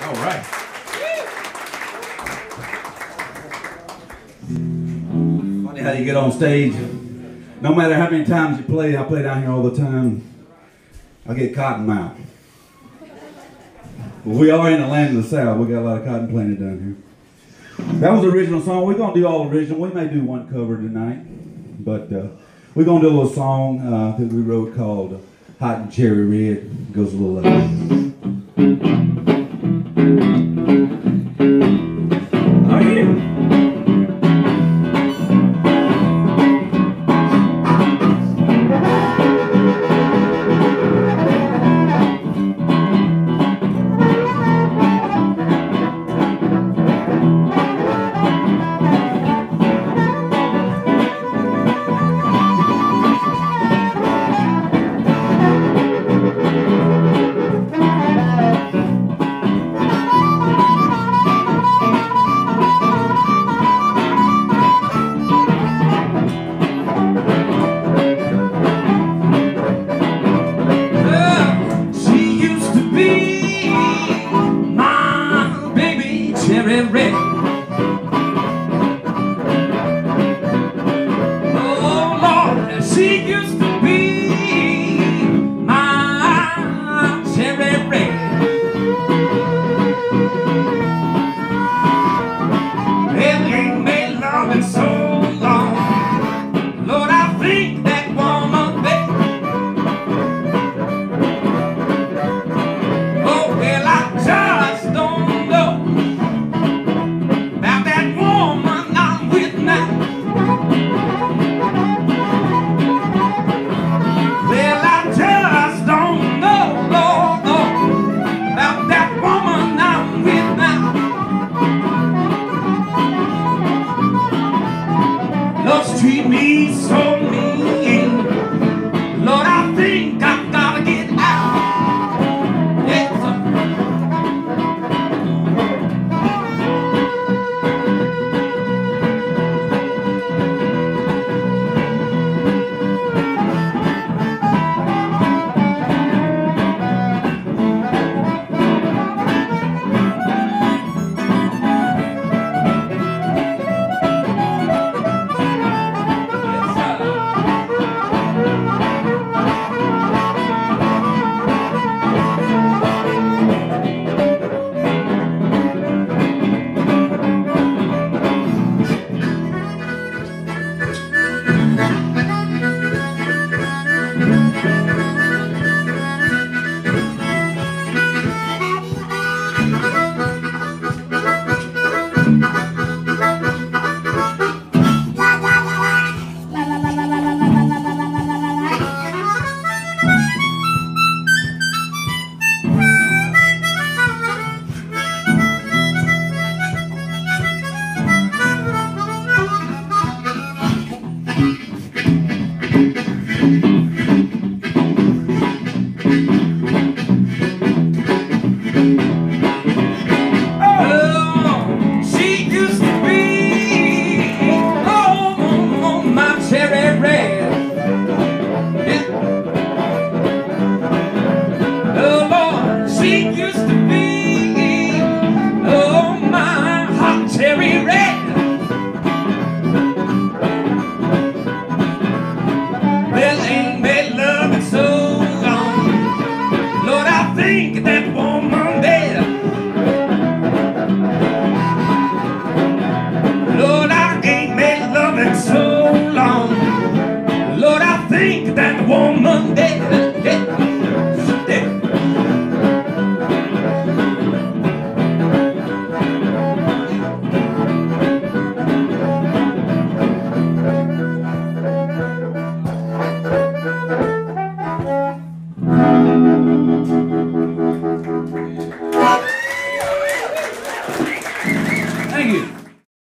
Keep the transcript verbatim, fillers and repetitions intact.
All right. Funny how you get on stage. No matter how many times you play, I play down here all the time, I get cotton mouth. We are in the land of the South. We got a lot of cotton planted down here. That was the original song. We're going to do all original. We may do one cover tonight, but uh, we're going to do a little song uh, that we wrote called uh, Hot and Cherry Red. It goes a little like this. Oh, yeah. Treat me so mean, Lord, I think I've gotta get out. Yes, that woman there.